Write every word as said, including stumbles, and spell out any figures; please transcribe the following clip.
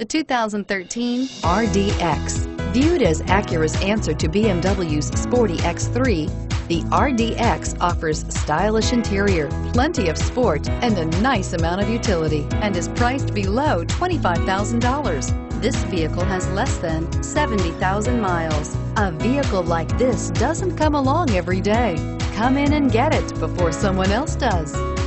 The two thousand thirteen R D X. Viewed as Acura's answer to B M W's sporty X three, the R D X offers stylish interior, plenty of sport, and a nice amount of utility, and is priced below twenty-five thousand dollars. This vehicle has less than seventy thousand miles. A vehicle like this doesn't come along every day. Come in and get it before someone else does.